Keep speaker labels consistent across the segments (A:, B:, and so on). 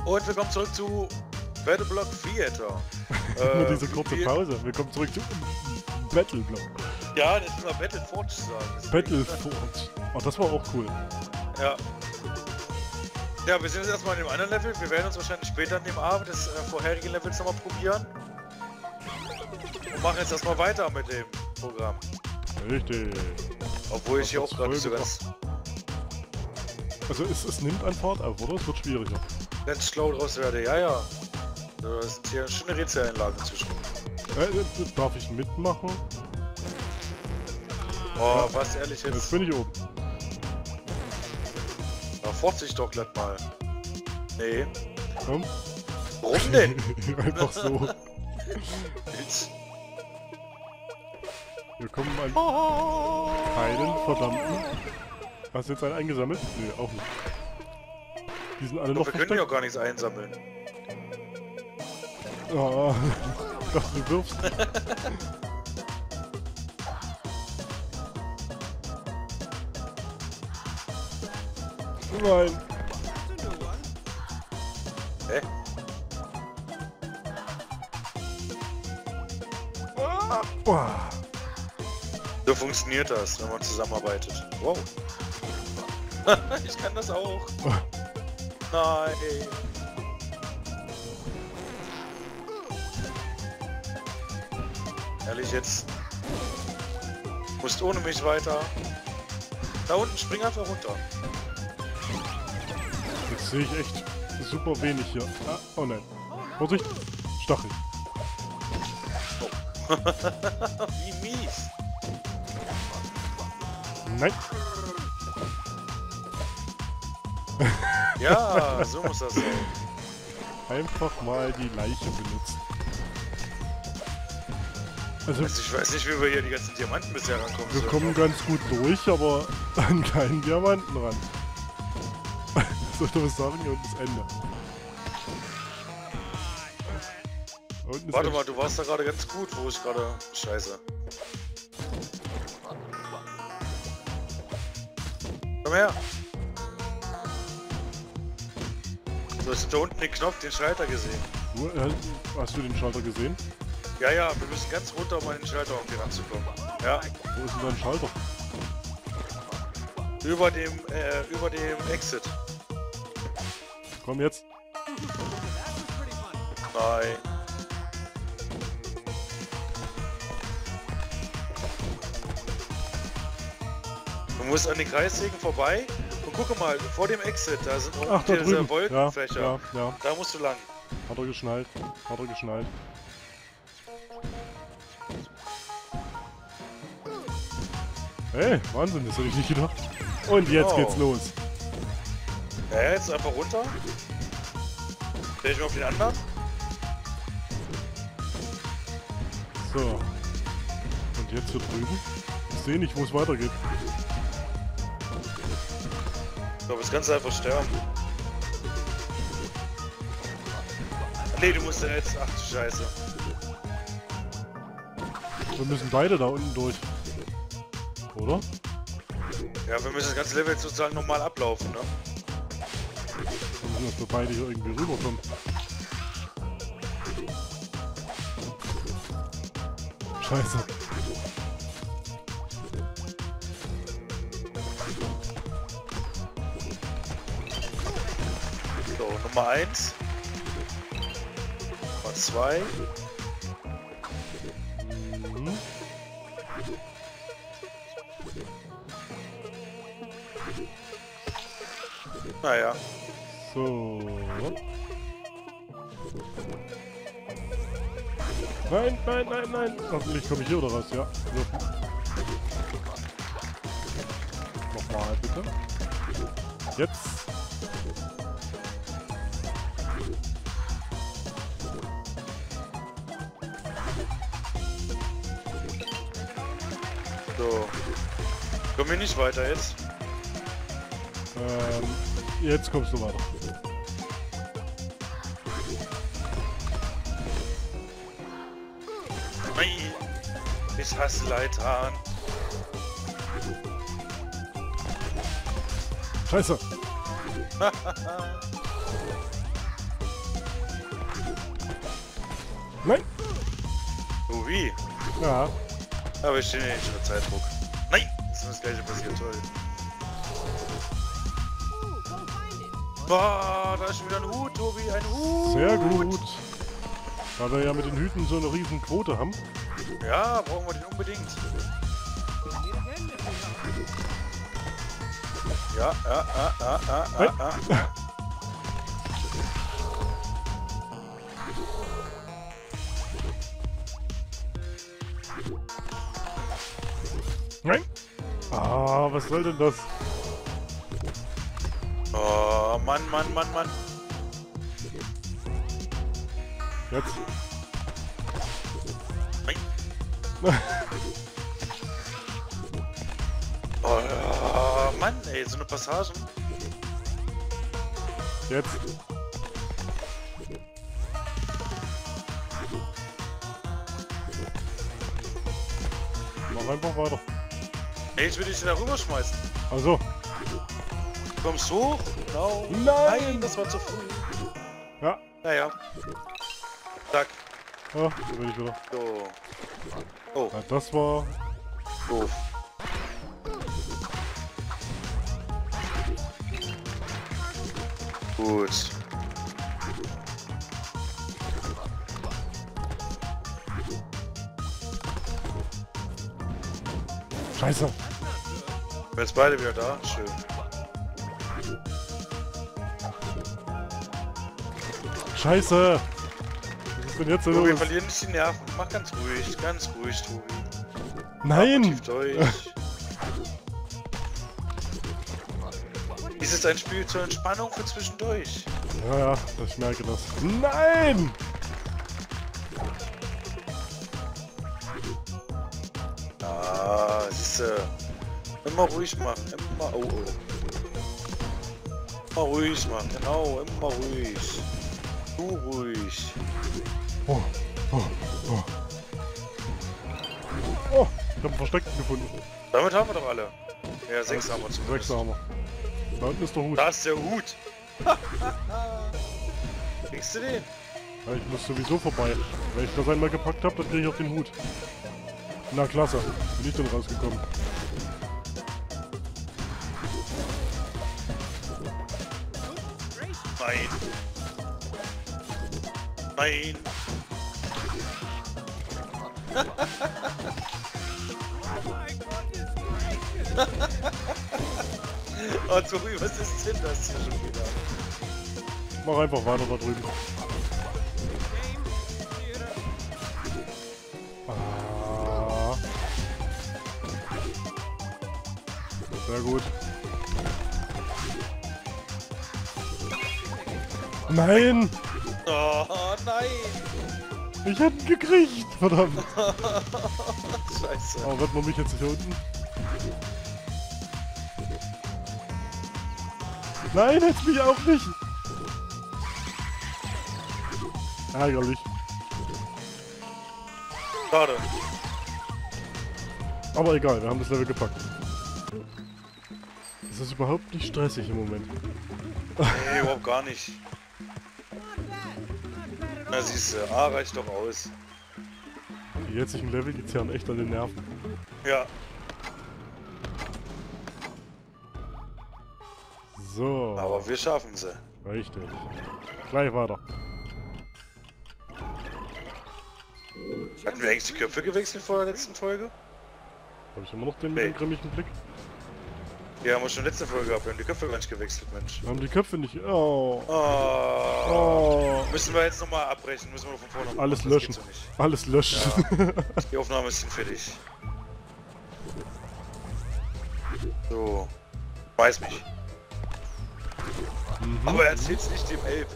A: Und willkommen zurück zu Battleblock Theater.
B: Nur diese kurze Pause. Wir kommen zurück zu Battleblock.
A: Ja, das ist mal Battleforge sagen.
B: Battleforge. Oh, das war auch cool.
A: Ja. Ja, wir sind jetzt erstmal in dem anderen Level. Wir werden uns wahrscheinlich später in dem Abend des vorherigen Levels nochmal probieren. Und machen jetzt erstmal weiter mit dem Programm.
B: Richtig.
A: Obwohl ich hier auch gerade nicht so ganz
B: es nimmt an Fahrt auf, oder? Es wird schwieriger.
A: schlau draus werde. Ja, ja. Das sind hier schöne Rätseleinlagen zwischen.
B: Darf ich mitmachen?
A: Oh, was ehrlich
B: Jetzt
A: jetzt.
B: bin ich oben.
A: Da fort sich doch glatt mal. Nee.
B: Komm.
A: Warum denn?
B: Einfach so. Wir kommen an einen verdammten. Hast du jetzt einen eingesammelt? Nee, auch nicht. Die sind alle noch
A: Wir können ja gar nichts einsammeln.
B: Ah, ich dachte, du wirfst. Nein.
A: Hä?
B: Boah.
A: So funktioniert das, wenn man zusammenarbeitet. Wow. Ich kann das auch. Nein. Ehrlich jetzt. Musst ohne mich weiter. Da unten, spring einfach runter.
B: Jetzt sehe ich echt super wenig hier. Ah, oh nein. Vorsicht. Stachel.
A: Wie mies.
B: Nein.
A: Ja, so muss das sein.
B: Einfach mal die Leiche benutzen. Also,
A: Ich weiß nicht, wie wir hier die ganzen Diamanten bisher rankommen.
B: wir kommen ganz gut durch, aber an keinen Diamanten ran. Soll ich doch was sagen? Hier unten ist Ende. Unten ist
A: Warte
B: Ende.
A: mal, du warst da gerade ganz gut, wo ich gerade... Scheiße. Komm her. Du hast da unten den Knopf, den Schalter gesehen.
B: Hast du den Schalter gesehen?
A: Ja, ja, wir müssen ganz runter, um an den Schalter irgendwie ranzukommen. Ja,
B: Wo ist denn dein Schalter?
A: über dem Exit.
B: Komm jetzt.
A: Nein. Du musst an den Kreissägen vorbei und gucke mal, vor dem Exit, da sind
B: Ach,
A: auch
B: da
A: diese
B: drüben.
A: Wolkenfächer.
B: Ja.
A: Da musst du lang.
B: Hat er geschnallt. Hat er geschnallt. Hey, Wahnsinn, das hätte ich nicht gedacht. Und jetzt
A: Oh.
B: geht's los.
A: Ja, jetzt einfach runter. Stell ich mal auf den anderen.
B: So. Und jetzt hier drüben. Ich sehe nicht, wo es weitergeht.
A: Ich glaube, das kannst du einfach sterben. Nee, du musst ja jetzt... Ach du Scheiße.
B: Wir müssen beide da unten durch. Oder?
A: Ja, wir müssen das ganze Level sozusagen nochmal ablaufen, ne?
B: Wir müssen, dass wir beide hier irgendwie rüberkommen. Scheiße.
A: So, Nummer 1. Nummer 2.
B: Mhm.
A: Naja.
B: So. Nein, nein, nein, nein. Hoffentlich komme ich hier oder raus, ja. Würfen. Nochmal bitte. Jetzt.
A: So. Kommen wir nicht weiter jetzt?
B: Jetzt kommst du weiter.
A: Nein. Ich hasse Leitern.
B: Scheiße. Nein!
A: Oh, wie?
B: Ja.
A: Aber ich stehe nicht unter Zeitdruck. Nein! Das ist das gleiche passiert, toll. Boah, da ist schon wieder ein Hut, Tobi, ein Hut!
B: Sehr gut. Da wir ja mit den Hüten so eine riesen Quote haben.
A: Ja, brauchen wir den unbedingt. Ja.
B: Nein! Ah, was soll denn das?
A: Oh, Mann.
B: Jetzt.
A: Nein. Oh, Mann, ey, so eine Passage.
B: Jetzt. Mach einfach weiter.
A: Ey, jetzt will ich den da rüberschmeißen.
B: Also.
A: Kommst du hoch? Genau.
B: Nein!
A: Das war zu früh.
B: Ja.
A: Naja. Zack.
B: Ja, da bin ich wieder.
A: So. Oh,
B: Ja, das war...
A: doof. Gut.
B: Scheiße.
A: Jetzt beide wieder da. Schön.
B: Scheiße. Was ist denn jetzt so
A: Tobi, wir
B: los?
A: verlieren nicht die Nerven. Mach ganz ruhig, Tobi.
B: Nein!
A: Tief durch. Dies ist ein Spiel zur Entspannung für zwischendurch.
B: Ja, ich merke das. Nein!
A: Ah, siehste. Immer ruhig machen, immer. Oh. Immer ruhig machen, genau, immer ruhig. Du ruhig.
B: Oh. Oh, ich hab einen Versteckten gefunden.
A: Damit haben wir doch alle. Ja, 6 haben wir zumindest.
B: 6 haben wir. Da unten ist der Hut.
A: Da ist der Hut. Kriegst du den?
B: Ja, ich muss sowieso vorbei. Wenn ich das einmal gepackt habe, dann kriege ich auch den Hut. Na klasse, bin ich denn rausgekommen.
A: Nein. Oh, Tobi, was ist denn das hier schon wieder?
B: Mach einfach weiter da drüben. Ah. Sehr gut. Nein!
A: Oh, nein!
B: Ich hätte ihn gekriegt! Verdammt!
A: Scheiße.
B: Aber wird man mich jetzt hier unten? Nein, jetzt mich auch nicht! Ärgerlich.
A: Schade.
B: Aber egal, wir haben das Level gepackt. Das ist überhaupt nicht stressig im Moment.
A: Nee, überhaupt gar nicht. Na siehst du, A reicht doch aus.
B: Die jetzigen Level, die zehren echt an den Nerven.
A: Ja.
B: So.
A: Aber wir schaffen sie.
B: Richtig. Gleich weiter.
A: Hatten wir eigentlich die Köpfe gewechselt vor der letzten Folge?
B: Habe ich immer noch den
A: Nee.
B: grimmigen Blick?
A: Ja, haben wir schon letzte Folge gehabt. Wir haben die Köpfe gar nicht gewechselt, Mensch.
B: Wir haben die Köpfe nicht... Oh.
A: Oh.
B: Oh.
A: Müssen wir jetzt nochmal abbrechen? Müssen wir von vorne machen?
B: Alles
A: Das
B: löschen.
A: geht so nicht.
B: Alles löschen.
A: Ja. Die Aufnahme ist fertig. So. Weiß mich.
B: Mhm.
A: Aber erzähl's nicht dem Elb.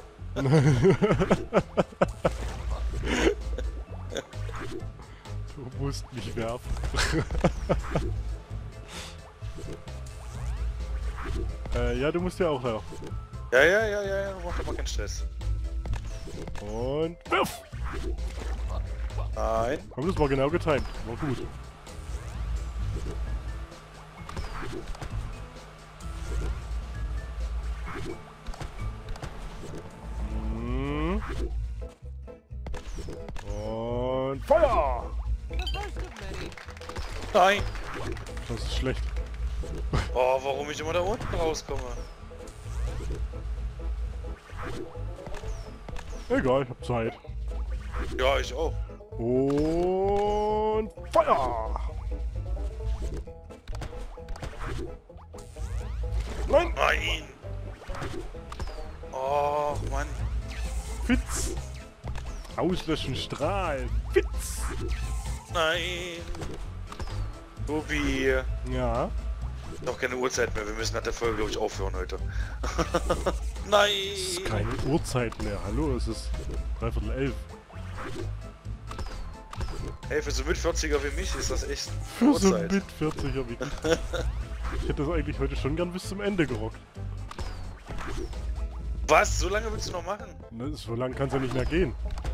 B: Du musst mich werfen. Ja, du musst ja auch her.
A: Ja, mach doch mal keinen Stress.
B: Und wirf!
A: Nein.
B: Aber das war genau getimt. War gut. Feuer!
A: Nein!
B: Das ist schlecht.
A: Oh, warum ich immer da unten rauskomme?
B: Egal, ich hab Zeit.
A: Ja, ich auch.
B: Und Feuer! Nein!
A: Nein! Oh, Mann.
B: Fitz! Auslöschen, Strahl! Fitz!
A: Nein! Tobi.
B: Ja.
A: Noch keine Uhrzeit mehr. Wir müssen nach der Folge, glaube ich, aufhören heute. Nein!
B: Es ist keine Uhrzeit mehr. Hallo, es ist 11:15.
A: Hey, für so mit 40er wie mich ist das echt
B: Für so
A: Uhrzeit.
B: mit 40er wie ich hätte das eigentlich heute schon gern bis zum Ende gerockt.
A: Was? So lange willst du noch machen?
B: Ne, so lang kann es ja nicht mehr gehen.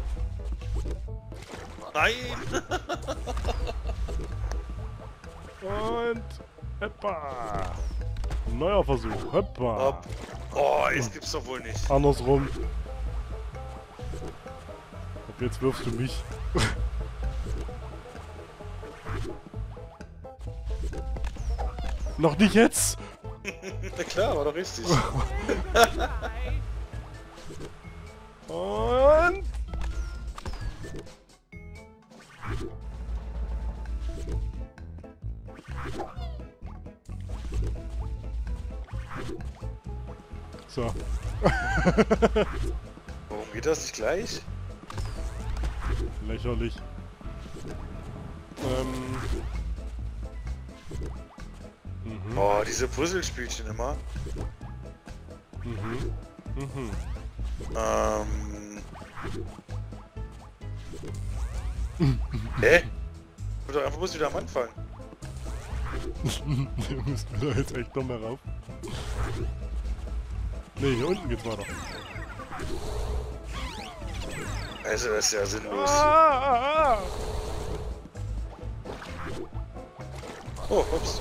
A: Nein!
B: Und Hoppa! Neuer Versuch. Hoppa!
A: Hopp. Oh, das gibt's doch wohl nicht.
B: Andersrum. Und jetzt wirfst du mich. Noch nicht jetzt!
A: Na klar, war doch richtig.
B: Und... So.
A: Warum geht das nicht gleich?
B: Lächerlich. Mhm.
A: Oh, diese Puzzlespielchen immer.
B: Mhm. Mhm.
A: Hä? Ich bin doch einfach bloß wieder am Anfang.
B: Wir müssen da jetzt echt noch mehr rauf. Ne, hier unten geht's weiter.
A: Also, das ist ja sinnlos. Oh, ups.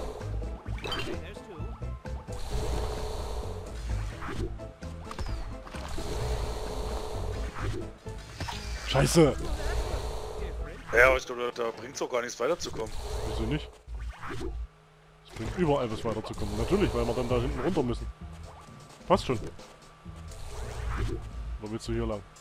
B: Scheiße!
A: Ja, aber ich glaube, da bringt's auch gar nichts weiterzukommen.
B: Wieso nicht? Es bringt überall was weiterzukommen. Natürlich, weil wir dann da hinten runter müssen. Passt schon. Oder willst du hier lang?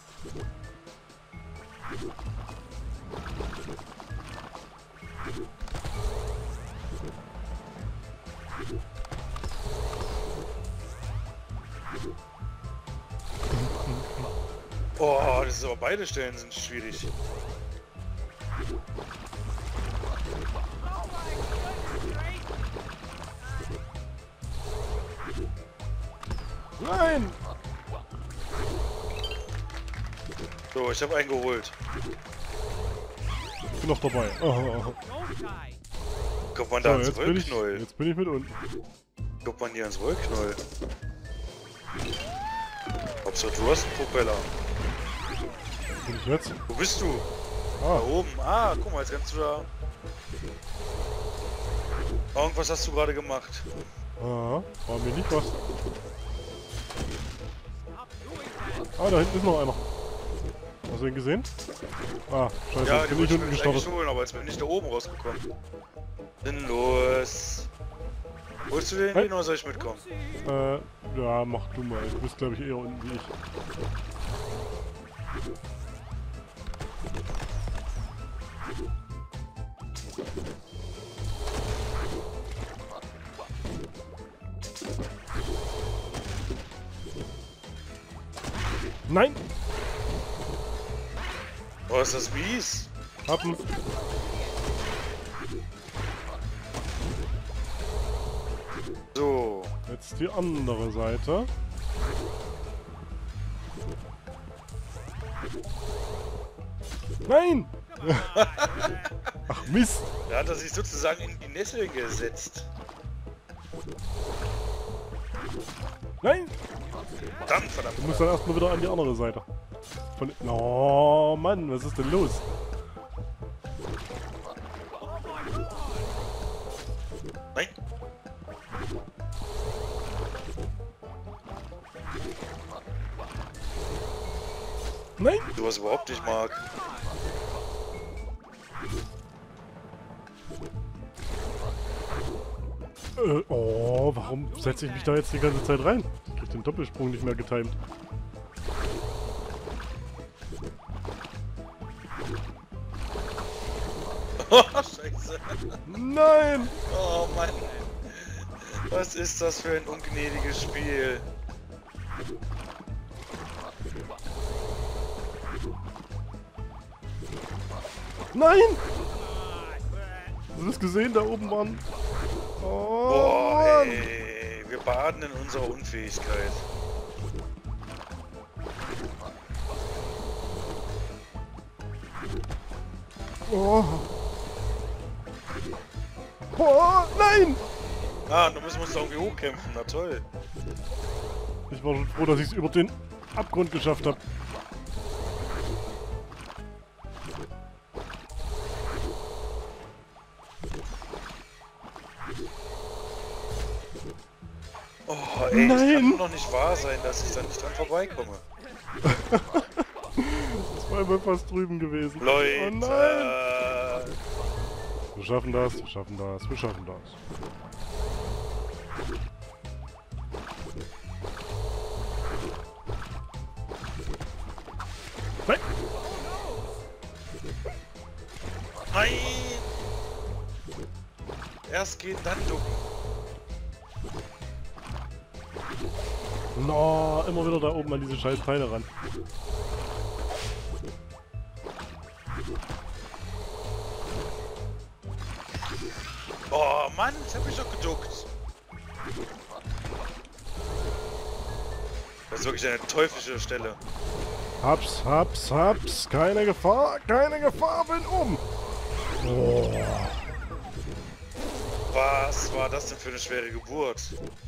A: Oh, das ist aber beide Stellen sind schwierig.
B: Nein!
A: So, ich habe einen geholt.
B: Ich bin noch dabei. Oh.
A: Kommt man
B: So,
A: da ans
B: jetzt
A: Wollknäuel?
B: bin ich mit unten.
A: Kommt man hier ans Wollknäuel? Hauptsache, du hast einen Propeller.
B: Bin ich jetzt?
A: Wo bist du? Da
B: Ah,
A: oben. Ah, guck mal, jetzt kannst du da... Irgendwas hast du gerade gemacht.
B: war mir nicht was. Ah, da hinten ist noch einer. Hast du ihn gesehen? Ah, scheiße,
A: Ja,
B: jetzt
A: die
B: bin ich
A: wollte ich
B: unten
A: mir eigentlich
B: gestartet.
A: holen, aber jetzt bin ich da oben rausgekommen. Sinnlos. Holst du den
B: Hey.
A: hin oder soll ich mitkommen?
B: Ja, mach du mal. Du bist, glaube ich, eher unten wie ich. Nein!
A: Oh, ist das mies?
B: Happen!
A: So.
B: Jetzt die andere Seite. Nein! Ach Mist!
A: Da hat er sich sozusagen in die Nesseln gesetzt.
B: Nein!
A: Verdammt, verdammt.
B: Du musst dann erstmal wieder an die andere Seite. Von... Oh Mann, was ist denn los?
A: Nein.
B: Nein!
A: Du was überhaupt nicht mag.
B: Oh, warum setze ich mich da jetzt die ganze Zeit rein? Ich krieg den Doppelsprung nicht mehr getimt.
A: Oh, scheiße.
B: Nein!
A: Oh Mann. Was ist das für ein ungnädiges Spiel?
B: Nein! Hast du das gesehen, da oben waren? Oh,
A: Boah,
B: Mann.
A: ey. Wir baden in unserer Unfähigkeit.
B: Oh. Oh, nein!
A: Ah, da müssen wir uns da irgendwie hochkämpfen. Na toll.
B: Ich war schon froh, dass ich es über den Abgrund geschafft habe.
A: Oh, ey, das
B: Nein.
A: kann doch nicht wahr sein, dass ich da nicht dran vorbeikomme.
B: Das war immer fast drüben gewesen.
A: Leute!
B: Oh nein! Wir schaffen das, wir schaffen das, wir schaffen das. Nein!
A: Nein! Erst gehen, dann ducken.
B: No, immer wieder da oben an diese scheiß Teile ran.
A: Oh Mann, ich hab mich doch geduckt. Das ist wirklich eine teuflische Stelle.
B: Hab's, hab's, hab's. Keine Gefahr, bin oben. Oh.
A: Was war das denn für eine schwere Geburt?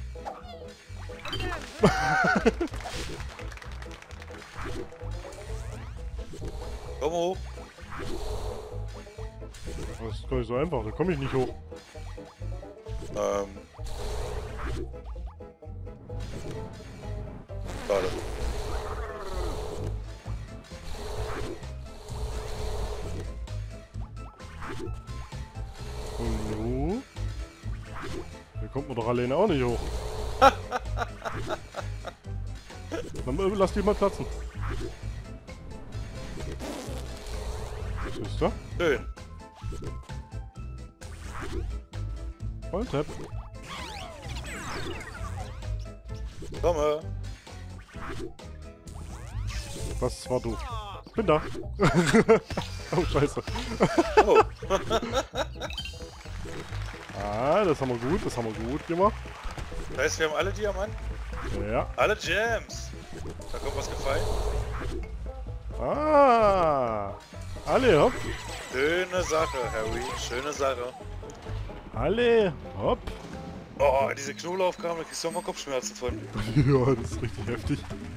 A: Komm hoch.
B: Das ist gar nicht so einfach, da komme ich nicht hoch.
A: Warte.
B: Und nu? Hier kommt man doch alleine auch nicht hoch. Dann lass die mal platzen. Was ist da?
A: Schön.
B: Volltap.
A: Komme.
B: Das war doof. Bin da. Oh, scheiße.
A: Oh.
B: Ah, das haben wir gut gemacht.
A: Das heißt, wir haben alle Diamanten.
B: Ja.
A: Alle Gems. Da kommt was gefallen.
B: Ah. Alle, hopp.
A: Schöne Sache, Harry. Schöne Sache.
B: Alle, hopp.
A: Oh, diese Knoblauchkram, da kriegst du auch mal Kopfschmerzen von.
B: Ja, das ist richtig heftig.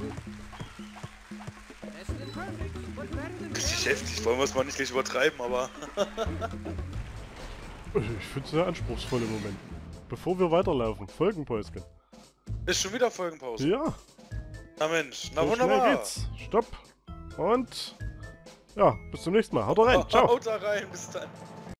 A: Richtig heftig. Wollen wir es mal nicht gleich übertreiben, aber...
B: Ich finde es sehr anspruchsvoll im Moment. Bevor wir weiterlaufen, Folgenpäuschen.
A: Ist schon wieder Folgenpause.
B: Ja,
A: Na Mensch, na
B: so
A: wunderbar.
B: schnell geht's. Stopp. Und ja, bis zum nächsten Mal. Haut rein. Ciao.
A: Haut da rein, bis dann.